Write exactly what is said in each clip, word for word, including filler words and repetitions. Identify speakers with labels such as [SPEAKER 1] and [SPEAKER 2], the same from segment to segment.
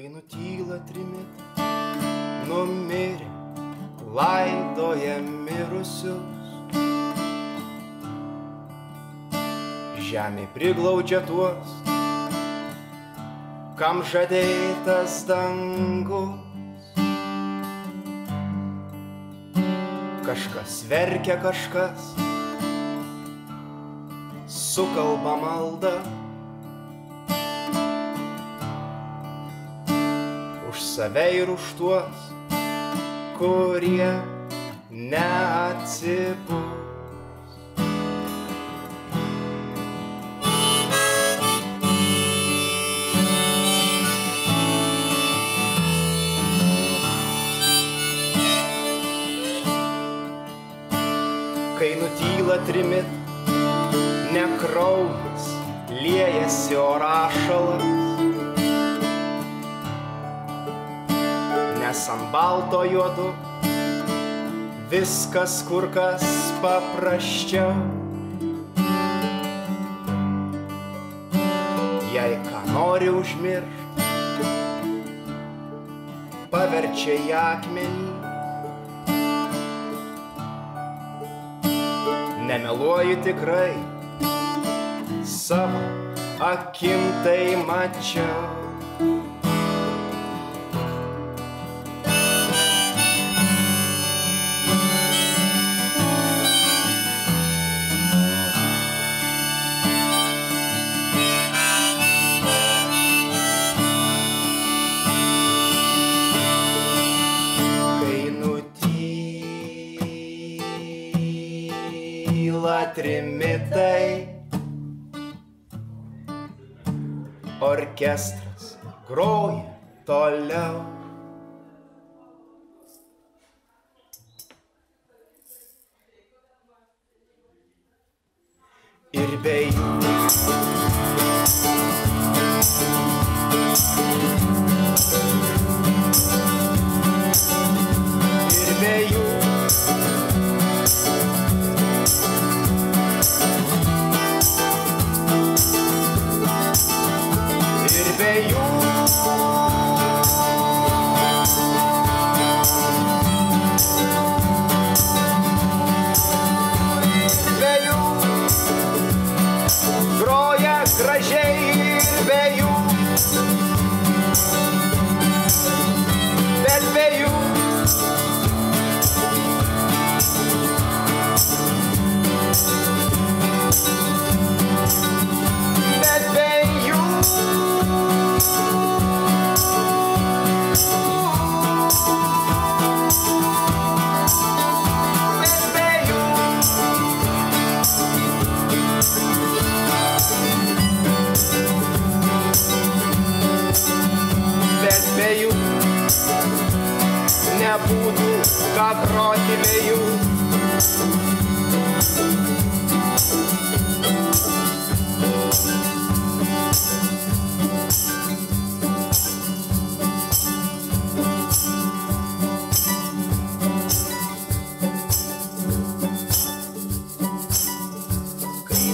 [SPEAKER 1] kai nutyla trimitai, numirė, laidoja mirusius. Žemė priglaudžia tuos, kam žadėtas dangus. Kažkas verkia, kažkas sukalba maldą. Už save ir už tuos, kurie neatsibus. Kai nutyla trimit, ne kraujas, liejasi o rašalas, nes ant balto juodu viskas kur kas paprasčiau. Jei ką nori užmiršt, paverčia į akmenį. Nemeluoju tikrai, savo akim tai mačiau. Trimitai, orkestras groja toliau. Ir be jų ir be jų be jų be jų groja gražiai ir be jų, bet be jų bet be jų nebūtų ką groti be jų. Kai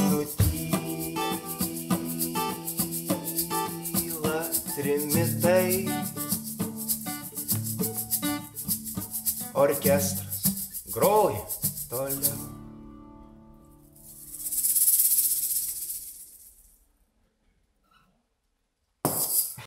[SPEAKER 1] nutyla trimitai, orkestras groja